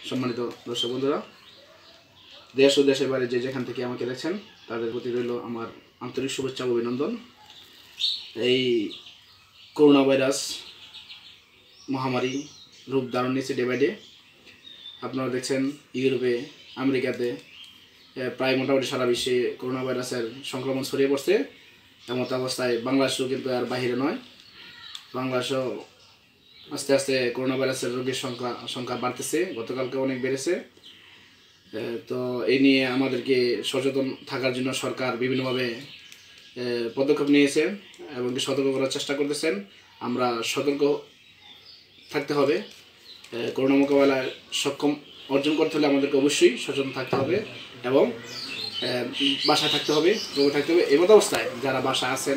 সম্মানিত দর্শক বন্ধুরা, দেশ ও দেশের বাইরে যে যেখান থেকে আমাকে দেখছেন তাদের প্রতি রইল আমার আন্তরিক শুভেচ্ছা ও অভিনন্দন। এই করোনা ভাইরাস মহামারী রূপ ধারণ নিচ্ছে ডে বাই ডে। আপনারা দেখছেন ইউরোপে, আমেরিকাতে প্রায় মোটামুটি সারা বিশ্বে করোনা ভাইরাসের সংক্রমণ ছড়িয়ে পড়ছে। এমত অবস্থায় বাংলাদেশও কিন্তু আর বাহিরে নয়। বাংলাদেশও আস্তে আস্তে করোনা ভাইরাসের রোগীর সংখ্যা বাড়তেছে, গতকালকে অনেক বেড়েছে। তো এই নিয়ে আমাদেরকে সচেতন থাকার জন্য সরকার বিভিন্নভাবে পদক্ষেপ নিয়েছে এবং সতর্ক করার চেষ্টা করতেছেন। আমরা সতর্ক থাকতে হবে। করোনা মোকাবেলায় সক্ষম অর্জন করতে হলে আমাদেরকে অবশ্যই সচেতন থাকতে হবে এবং বাসায় থাকতে হবে, রোগে থাকতে হবে। এমত অবস্থায় যারা বাসায় আছেন,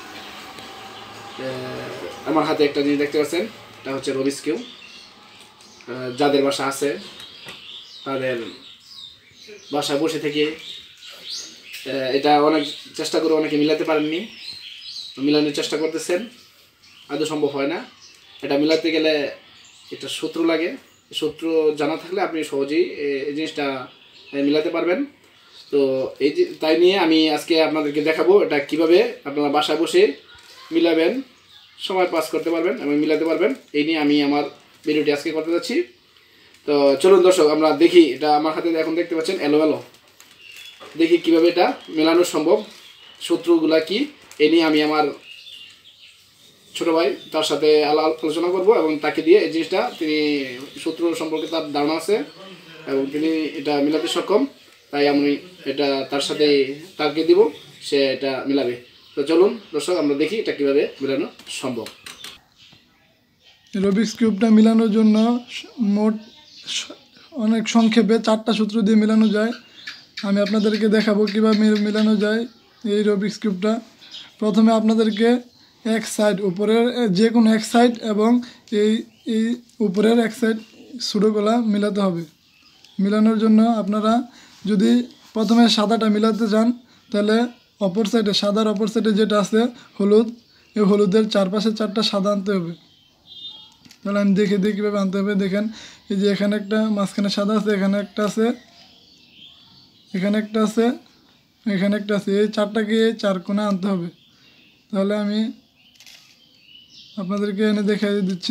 আমার হাতে একটা জিনিস দেখতে পাচ্ছেন, এটা হচ্ছে রবিস কিউ। যাদের বাসা আছে তাদের বাসায় বসে থেকে এটা অনেক চেষ্টা করে অনেকে মিলাতে পারেননি, মিলানোর চেষ্টা করতেছেন, আদৌ সম্ভব হয় না। এটা মিলাতে গেলে একটা সূত্র লাগে, সূত্র জানা থাকলে আপনি সহজেই এই জিনিসটা মিলাতে পারবেন। তো এই যে তাই নিয়ে আমি আজকে আপনাদেরকে দেখাবো এটা কিভাবে আপনারা বাসায় বসে মিলাবেন, সময় পাস করতে পারবেন এবং মিলাতে পারবেন। এই নিয়ে আমি আমার ভিডিওটি আজকে করতে যাচ্ছি। তো চলুন দর্শক, আমরা দেখি। এটা আমার হাতে এখন দেখতে পাচ্ছেন এলোমেলো, দেখি কিভাবে এটা মেলানো সম্ভব, সূত্রগুলা কি। এই নিয়ে আমি আমার ছোটো ভাই তার সাথে আলোচনা করব এবং তাকে দিয়ে এই জিনিসটা, তিনি সূত্র সম্পর্কে তার ধারণা আছে এবং তিনি এটা মিলাতে সক্ষম। তাই আমি এটা তার সাথে তাকে দিব, সে এটা মিলাবে। তো চলুন দর্শক, আমরা দেখি এটা কীভাবে মেলানো সম্ভব। রুবিক্স কিউবটা মেলানোর জন্য মোট অনেক সংক্ষেপে 4টা সূত্র দিয়ে মেলানো যায়। আমি আপনাদেরকে দেখাবো কীভাবে মেলানো যায় এই রুবিক্স কিউবটা। প্রথমে আপনাদেরকে এক সাইড, উপরের যে কোনো এক সাইড এবং এই উপরের এক সাইড ছোটোগুলা মেলাতে হবে। মেলানোর জন্য আপনারা যদি প্রথমে সাদাটা মেলাতে চান তাহলে অপর সাইডে, সাদার অপর সাইডে যেটা আছে হলুদ, এই হলুদের চারপাশে 4টা সাদা আনতে হবে। তাহলে আমি দেখে দিই কীভাবে আনতে হবে। দেখেন, এই যে এখানে একটা মাঝখানে সাদা আছে, এখানে একটা আছে, এখানে একটা আছে, এখানে একটা আছে, এই 4টাকে এই 4 কোণে আনতে হবে। তাহলে আমি আপনাদেরকে এনে দেখাই দিচ্ছি।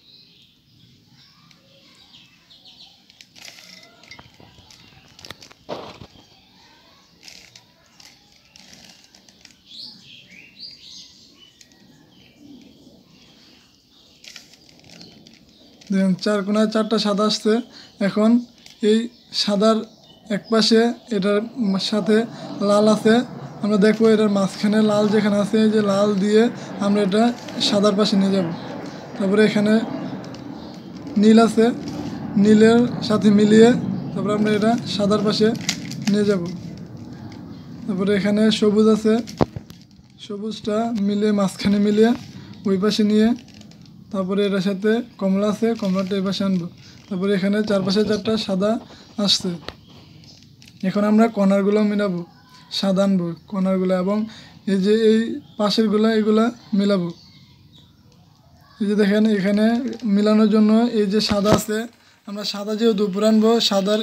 দেখেন 4 কোণায় 4টা সাদা আসছে। এখন এই সাদার এক পাশে এটার সাথে লাল আছে, আমরা দেখবো এটার মাঝখানে লাল যেখানে আছে, এই যে লাল দিয়ে আমরা এটা সাদার পাশে নিয়ে যাব। তারপরে এখানে নীল আছে, নীলের সাথে মিলিয়ে তারপরে আমরা এটা সাদার পাশে নিয়ে যাব। তারপরে এখানে সবুজ আছে, সবুজটা মিলিয়ে মাঝখানে মিলিয়ে ওই পাশে নিয়ে, তারপরে এটার সাথে কমলা আছে, কমলাটা এই পাশে আনবো। তারপরে এখানে চারপাশে 4টা সাদা আসছে। এখন আমরা কর্নারগুলো মিলাবো, সাদা আনবো কর্নারগুলো, এবং এই যে এই পাশেরগুলো এগুলা মিলাবো। এই যে দেখেন, এখানে মিলানোর জন্য এই যে সাদা আছে, আমরা সাদা যেহেতু উপরে আনবো, সাদার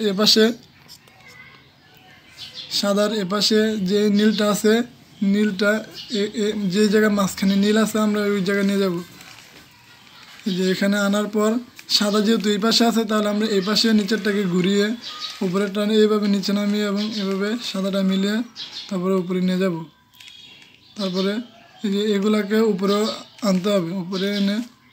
এপাশে যে নীলটা আছে, নীলটা যে জায়গায় মাঝখানে নীল আছে আমরা ওই জায়গায় নিয়ে যাব। এই যে এখানে আনার পর সাদা যেহেতু এই পাশে আছে, তাহলে আমরা এই পাশে নিচেরটাকে ঘুরিয়ে উপরেরটা এইভাবে নিচে নামিয়ে এবং এভাবে সাদাটা মিলিয়ে তারপরে উপরে নিয়ে যাব। তারপরে এই যে এগুলাকে উপরেও আনতে হবে, উপরে এনে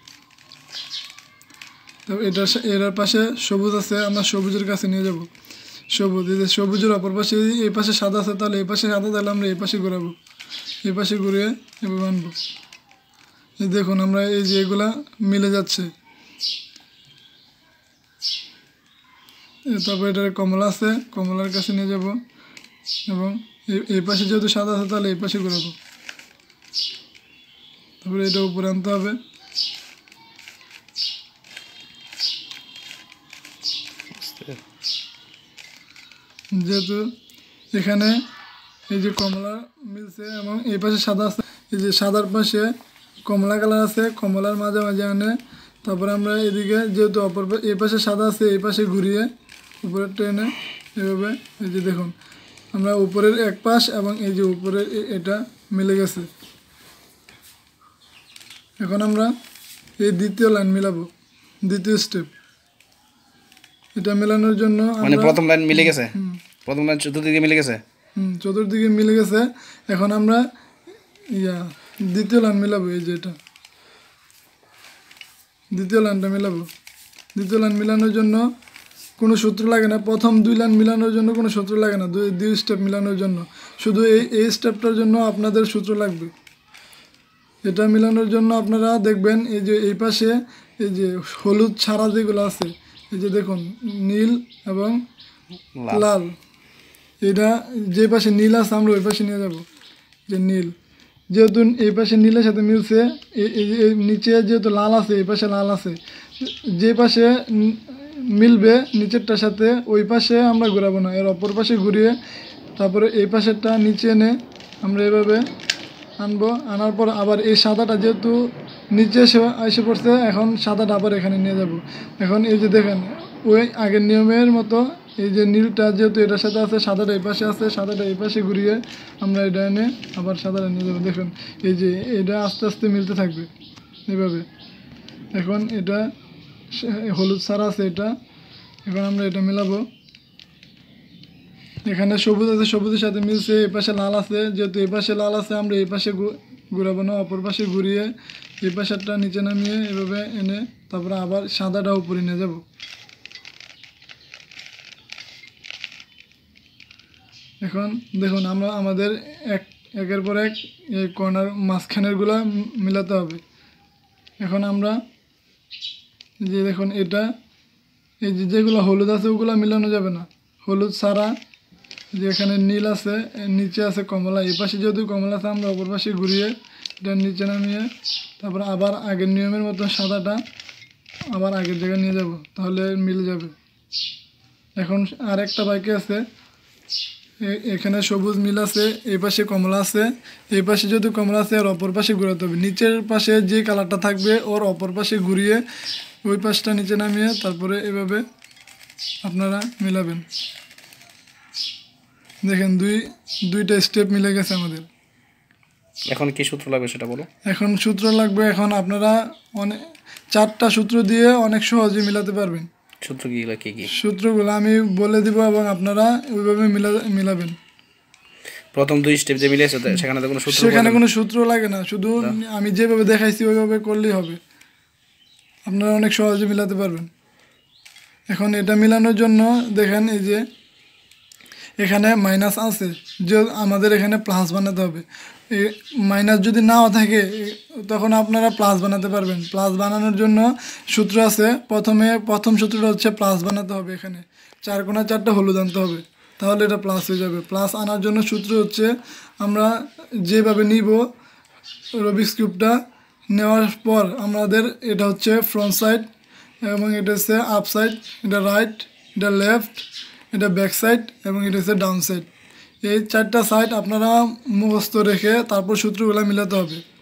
তো এটার পাশে সবুজ আছে, আমরা সবুজের কাছে নিয়ে যাব। সবুজ, এই যে সবুজের অপর পাশে এই পাশে সাদা আছে, তাহলে এই পাশে সাদা, তাহলে আমরা এই পাশে ঘোরাবো, এই পাশে ঘুরিয়ে এভাবে আনবো। এই দেখুন, আমরা এই যে এগুলা মিলে যাচ্ছে। তারপর এটার কমলা আছে, কমলার কাছে নিয়ে যাব এবং এই পাশে যেহেতু সাদা আছে তাহলে এই পাশে ঘোরাবো। তারপরে এটা উপরে আনতে হবে। যেহেতু এখানে এই যে কমলা মিলছে এবং এই পাশে সাদা আছে, এই যে সাদার পাশে কমলা কালার আছে, কমলার মাঝে মাঝে আনে তারপরে আমরা এদিকে যেহেতু এই পাশে সাদা আছে এই পাশে ঘুরিয়ে উপরের টেনে এভাবে এই যে দেখুন আমরা উপরের এক পাশ এবং এই যে উপরের এটা মিলে গেছে। এখন আমরা এই দ্বিতীয় লাইন মিলাবো, দ্বিতীয় স্টেপ। এটা মেলানোর জন্য মানে প্রথম লাইন মিলে গেছে, প্রথম লাইন চতুর্দিকে মিলে গেছে, চতুর্দিকে মিলে গেছে। এখন আমরা দ্বিতীয় লাইন মিলাবো, এই যে এটা দ্বিতীয় লাইনটা মিলাবো। দ্বিতীয় লাইন মিলানোর জন্য কোনো সূত্র লাগে না, প্রথম 2 লাইন মিলানোর জন্য কোনো সূত্র লাগে না, দুই স্টেপ মিলানোর জন্য শুধু এই স্টেপটার জন্য আপনাদের সূত্র লাগবে। এটা মিলানোর জন্য আপনারা দেখবেন এই যে এই পাশে এই যে হলুদ ছাড়া যেগুলো আছে, এই যে দেখুন নীল এবং লাল, এটা যে পাশে নীল আছে আমরা ওই পাশে নিয়ে যাব। যে নীল যেহেতু এই পাশে নীলের সাথে মিলছে, এই নিচে যেহেতু লাল আছে এই পাশে লাল আছে, যে পাশে মিলবে নিচেরটার সাথে ওই পাশে আমরা ঘোরাবো না, এর অপর পাশে ঘুরিয়ে তারপরে এই পাশেরটা নিচে এনে আমরা এভাবে আনবো। আনার পর আবার এই সাদাটা যেহেতু নিচে এসে পড়ছে, এখন সাদাটা আবার এখানে নিয়ে যাব। এখন এই যে দেখেন ওই আগের নিয়মের মতো এই যে নীলটা যেহেতু এটার সাথে আছে, সাদাটা এই পাশে আছে, সাদাটা এই পাশে ঘুরিয়ে আমরা এটা এনে আবার সাদাটা নিয়ে যাবো। দেখুন এই যে এটা আস্তে আস্তে মিলতে থাকবে এইভাবে। এখন এটা হলুদ ছাড়া আছে এটা, এখন আমরা এটা মেলাবো। এখানে সবুজ আছে, সবুজের সাথে মিলছে, এই পাশে লাল আছে, যেহেতু এই পাশে লাল আছে আমরা এই পাশে ঘুরাবো না, অপর পাশে ঘুরিয়ে এই পাশেরটা নিচে নামিয়ে এভাবে এনে তারপরে আবার সাদাটা উপরে নিয়ে যাব। এখন দেখুন আমরা আমাদের একের পর এক এই কর্নার মাঝখানেরগুলো মিলাতে হবে। এখন আমরা যে দেখুন এটা এই যেগুলো হলুদ আছে ওগুলো মিলানো যাবে না, হলুদ ছাড়া যে এখানে নীল আছে, নিচে আছে কমলা, এই পাশে যেহেতু কমলা আছে আমরা অপর পাশে ঘুরিয়ে এটা নিচে নামিয়ে তারপরে আবার আগের নিয়মের মতো সাদাটা আবার আগের জায়গায় নিয়ে যাব, তাহলে মিলে যাবে। এখন আর একটা বাকি আছে, এখানে সবুজ মিল আছে, এই পাশে কমলা আছে, এই পাশে যেহেতু কমলা আছে আর অপর পাশে ঘুরাতে হবে। নিচের পাশে যে কালারটা থাকবে ওর অপর পাশে ঘুরিয়ে ওই পাশটা নিচে নামিয়ে তারপরে এভাবে আপনারা মিলাবেন। দেখেন দুইটা স্টেপ মিলে গেছে আমাদের। এখন কি সূত্র লাগবে সেটা বলো। এখন সূত্র লাগবে, এখন আপনারা 4টা সূত্র দিয়ে অনেক সহজে মিলাতে পারবেন। সূত্র কি কি? সূত্রগুলো আমি বলে দিব এবং আপনারা ওইভাবে মিলাবেন। প্রথম 2 স্টেপ যে মিলেছে সেখানে তো কোনো সূত্র লাগে না, শুধু আমি যেভাবে দেখাইছি ওইভাবে করলেই হবে, আপনারা অনেক সহজে মিলাতে পারবেন। এখন এটা মিলানোর জন্য দেখেন এই যে এখানে মাইনাস আছে, যে আমাদের এখানে প্লাস বানাতে হবে। মাইনাস যদি নাও থাকে তখন আপনারা প্লাস বানাতে পারবেন। প্লাস বানানোর জন্য সূত্র আছে, প্রথম সূত্রটা হচ্ছে প্লাস বানাতে হবে। এখানে 4 কোণা 4টা হলুদ আনতে হবে, তাহলে এটা প্লাস হয়ে যাবে। প্লাস আনার জন্য সূত্র হচ্ছে আমরা যেভাবে নিব রুবিক্স কিউবটা নেওয়ার পর আমাদের এটা হচ্ছে ফ্রন্ট সাইড এবং এটা হচ্ছে আপ সাইড, এটা রাইট, এটা লেফট, এটা ব্যাক সাইড এবং এটা হচ্ছে ডাউন সাইড। এই 4টা সাইড আপনারা মুখস্থ রেখে তারপর সূত্রগুলো মিলাতে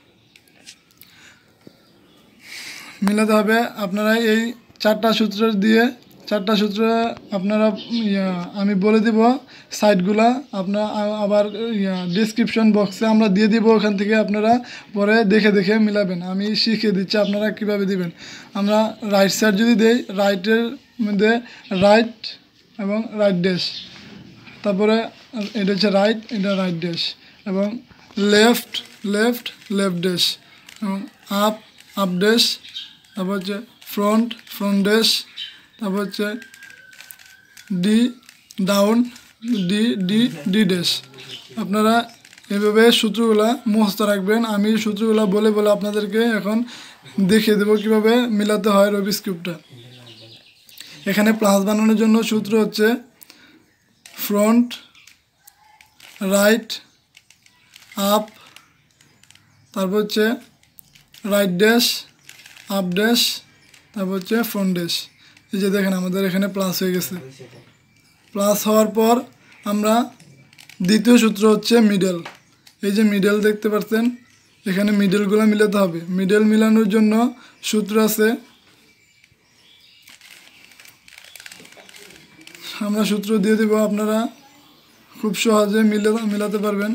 হবে। আপনারা এই 4টা সূত্র দিয়ে 4টা সূত্র আপনারা আমি বলে দিব সাইডগুলা, আপনারা আবার ডিসক্রিপশন বক্সে আমরা দিয়ে দিব, ওখান থেকে আপনারা পরে দেখে মিলাবেন। আমি শিখিয়ে দিচ্ছি আপনারা কিভাবে দিবেন। আমরা রাইট সাইড যদি দেই, রাইটের মধ্যে রাইট এবং রাইট ড্যাশ, তারপরে এটা হচ্ছে রাইট, এটা রাইট ড্যাশ, এবং লেফট ড্যাশ, এবং আপ ড্যাশ, তারপর হচ্ছে ফ্রন্ট ড্যাশ, তারপর হচ্ছে ডাউন ডি ড্যাশ। আপনারা এভাবে সূত্রগুলা মুখস্থ রাখবেন। আমি সূত্রগুলা বলে আপনাদেরকে এখন দেখিয়ে দেবো কীভাবে মিলাতে হয় রুবিক্স কিউবটা। এখানে প্লাস বানানোর জন্য সূত্র হচ্ছে ফ্রন্ট রাইট আপ, তারপর হচ্ছে রাইট ড্যাশ, আপ ড্যাশ, তারপর হচ্ছে ফ্রন্ট ড্যাশ। এই যে দেখেন আমাদের এখানে প্লাস হয়ে গেছে। প্লাস হওয়ার পর আমরা দ্বিতীয় সূত্র হচ্ছে মিডল। এই যে মিডল দেখতে পাচ্ছেন, এখানে মিডলগুলো মিলাতে হবে। মিডল মিলানোর জন্য সূত্র আছে আমরা সূত্র দিয়ে দেব, আপনারা খুব সহজে মিলাতে পারবেন।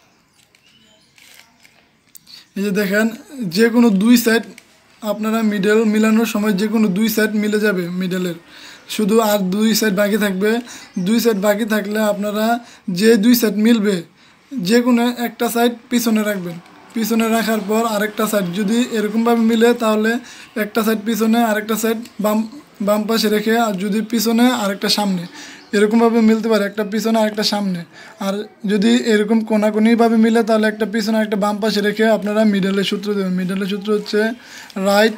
এই যে দেখেন, যে কোনো দুই সাইড আপনারা মিডল মিলানোর সময় যে কোনো দুই সাইড মিলে যাবে মিডলের, শুধু আর দুই সাইড বাকি থাকবে। দুই সাইড বাকি থাকলে আপনারা যে দুই সাইড মিলবে যে কোনো একটা সাইড পিছনে রাখবেন। পিছনে রাখার পর আরেকটা সাইড যদি এরকমভাবে মিলে তাহলে একটা সাইড পিছনে আরেকটা সাইড বাম পাশে রেখে, আর যদি পিছনে আরেকটা সামনে, এরকমভাবে মিলতে পারে, একটা পিছনে আরেকটা সামনে। আর যদি এরকম কোনাকুনিভাবে মিলে তাহলে একটা পিছনে একটা বাম পাশে রেখে আপনারা মিডলের সূত্র দেবেন। মিডলের সূত্র হচ্ছে রাইট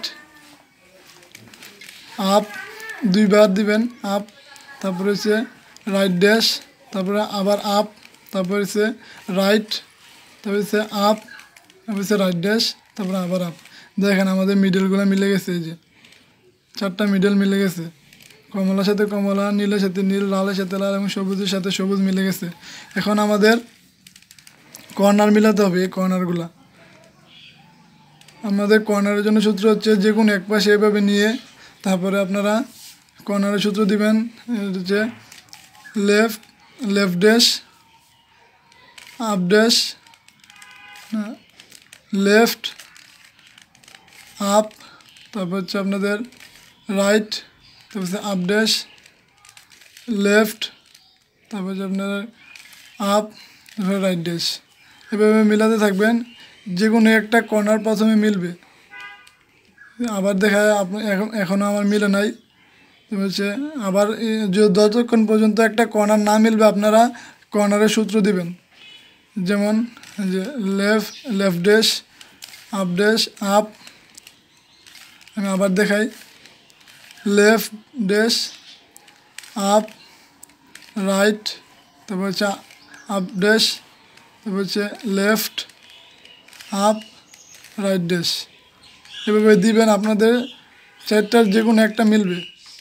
আপ, দুইবার দিবেন আপ, তারপরে হচ্ছে রাইট ড্যাশ, তারপরে আবার আপ, তারপরে হচ্ছে রাইট, তারপরে হচ্ছে আপ, তারপরে হচ্ছে রাইট ড্যাশ, তারপরে আবার আপ। দেখেন আমাদের মিডলগুলো মিলে গেছে, এই যে 4টা মিডল মিলে গেছে। কমলার সাথে কমলা, নীলের সাথে নীল, লালের সাথে লাল এবং সবুজের সাথে সবুজ মিলে গেছে। এখন আমাদের কর্নার মিলাতে হবে। এই কর্নারগুলা আমাদের কর্নারের জন্য সূত্র হচ্ছে যে কোনো এক পাশে এভাবে নিয়ে তারপরে আপনারা কর্নারের সূত্র দিবেন হচ্ছে left dash, up dash, left up, তারপর হচ্ছে আপনাদের রাইট, তারপর হচ্ছে আপ ড্যাশ, লেফট, তারপর হচ্ছে আপনাদের আপ, তারপরে রাইট ড্যাশ। এভাবে মিলাতে থাকবেন, যে কোনো একটা কর্নার প্রথমে মিলবে। আবার দেখা যায় এখনও আমার মিলে নাই, হচ্ছে আবার যতক্ষণ পর্যন্ত একটা কর্নার না মিলবে আপনারা কর্নারের সূত্র দিবেন। যেমন যে left dash, up dash, up. আমি আবার দেখাই, লেফট ড্যাশ, আপ, রাইট, তারপর হচ্ছে আপ ড্যাশ, তারপর হচ্ছে লেফট আপ, রাইট ড্যাশ। এভাবে দিবেন, আপনাদের চারটার যে কোনো একটা মিলবে।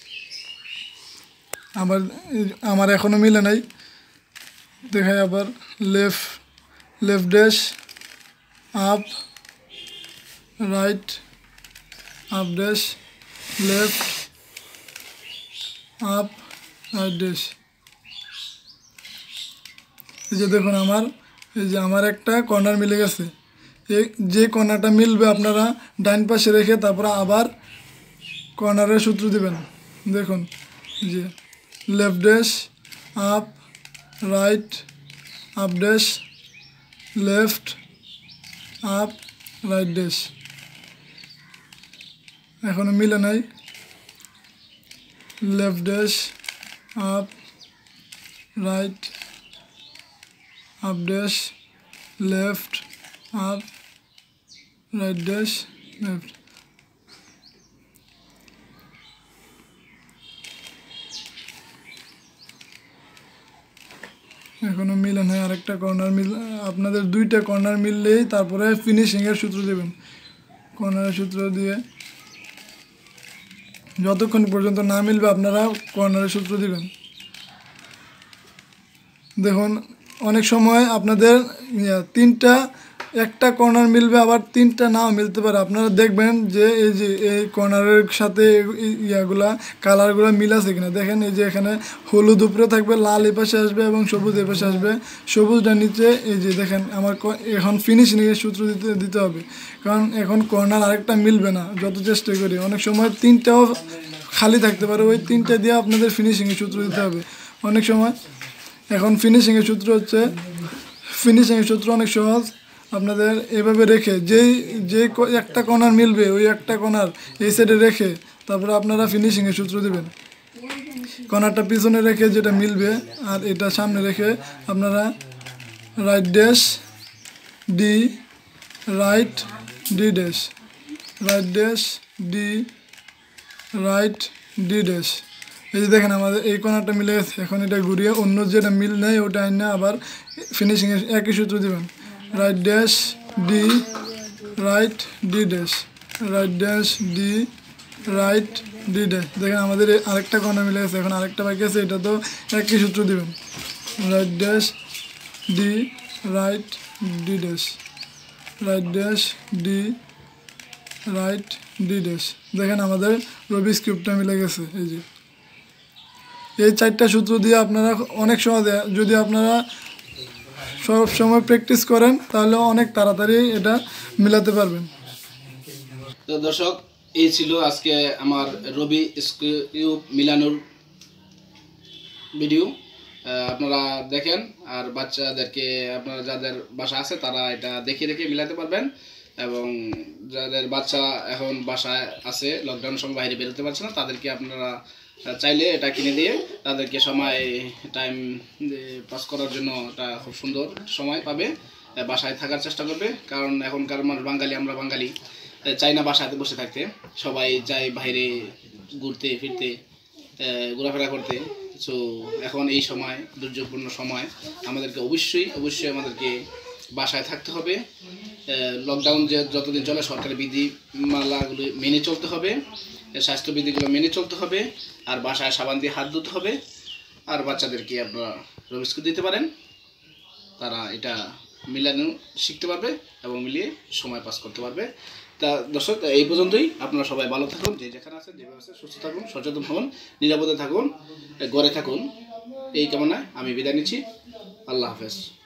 আমার এখনও মিলে নাই, দেখাই আবার left dash, up, right, up dash, left up, right dash. এই যে দেখুন আমার একটা কর্নার মিলে গেছে। যে কর্নারটা মিলবে আপনারা ডান পাশে রেখে তারপরে আবার কর্নারের সূত্র দিবেন। দেখুন যে left dash, up, right, up dash, left up, right dash. এখনও মিলে নাই, left dash, up, right, up dash, left up, right dash, left. এখনও মিলে নাই, আরেকটা কর্নার আপনাদের দুইটা কর্নার মিললেই তারপরে ফিনিশিংয়ের সূত্র দেবেন। কর্নারের সূত্র দিয়ে যতক্ষণ পর্যন্ত না মিলবে আপনারা কর্নারের সূত্র দিবেন। দেখুন অনেক সময় আপনাদের একটা কর্নার মিলবে, আবার 3টা নাও মিলতে পারে। আপনারা দেখবেন যে এই কর্নারের সাথে ইয়াগুলা কালারগুলো মিল আছে কিনা। দেখেন এই যে এখানে হলুদ উপরে থাকবে, লাল এই পাশে আসবে এবং সবুজ এই পাশে আসবে, সবুজটা নিচে। এই যে দেখেন আমার এখন ফিনিশিংয়ের সূত্র দিতে হবে, কারণ এখন কর্নার আরেকটা মিলবে না যত চেষ্টা করি। অনেক সময় 3টাও খালি থাকতে পারে, ওই 3টা দিয়ে আপনাদের ফিনিশিংয়ের সূত্র দিতে হবে অনেক সময়। এখন ফিনিশিংয়ের সূত্র অনেক সহজ। আপনাদের এভাবে রেখে যে একটা কর্নার মিলবে ওই একটা কর্নার এই সাইডে রেখে তারপরে আপনারা ফিনিশিংয়ের সূত্র দেবেন। কর্নারটা পিছনে রেখে যেটা মিলবে আর এটা সামনে রেখে আপনারা right dash D, right D dash, right dash D, right D dash. এই যে দেখেন আমাদের এই কর্নারটা মিলে গেছে। এখন এটা ঘুরিয়ে অন্য যেটা মিল নেই ওটা আইনা আবার ফিনিশিংয়ের একই সূত্র দেবেন। Right dash D, right D dash, right dash D, right D dash. দেখেন আমাদের আরেকটা কর্নার মিলে গেছে। এখন আরেকটা বাকি আছে, এটা তো একই সূত্র দেবেন। Right dash D, right D dash, right dash D, right D dash. দেখেন আমাদের রুবিক্স কিউবটা মিলে গেছে। এই যে এই 4টা সূত্র দিয়ে আপনারা অনেক সহজে, যদি আপনারা সব সময় প্র্যাকটিস করেন তাহলে অনেক তাড়াতাড়ি এটা মিলাতে পারবেন। তো দর্শক, এই ছিল আজকে আমার রুবিক্স কিউব মিলানোর ভিডিও। আপনারা দেখেন, আর বাচ্চাদেরকে আপনারা যাদের বাসা আছে তারা এটা দেখে দেখে মিলাতে পারবেন। এবং যাদের বাচ্চা এখন বাসায় আছে, লকডাউনের সময় বাইরে বেরোতে পারছে না, তাদেরকে আপনারা চাইলে এটা কিনে দিয়ে তাদেরকে সময় টাইম পাস করার জন্য এটা খুব সুন্দর সময় পাবে, বাসায় থাকার চেষ্টা করবে। কারণ এখনকার মানুষ বাঙালি, আমরা বাঙালি চাই না বাসাতে বসে থাকতে, সবাই চাই বাইরে ঘুরতে ফিরতে, ঘোরাফেরা করতে। সো এখন এই সময়, দুর্যোগপূর্ণ সময়, আমাদেরকে অবশ্যই আমাদেরকে বাসায় থাকতে হবে। লকডাউন যে যতদিন চলে সরকারি বিধিমালাগুলো মেনে চলতে হবে, স্বাস্থ্যবিধিগুলো মেনে চলতে হবে, আর বাসায় সাবান দিয়ে হাত ধুতে হবে। আর বাচ্চাদেরকে আপনারা রুবিক্স কিউব দিতে পারেন, তারা এটা মিলানো শিখতে পারবে এবং মিলিয়ে সময় পাস করতে পারবে। তা দর্শক, এই পর্যন্তই। আপনারা সবাই ভালো থাকুন, যে যেখানে আছেন যেভাবে আছেন সুস্থ থাকুন, সচেতন হন, নিরাপদে থাকুন, ঘরে থাকুন, এই কামনায় আমি বিদায় নিচ্ছি। আল্লাহ হাফেজ।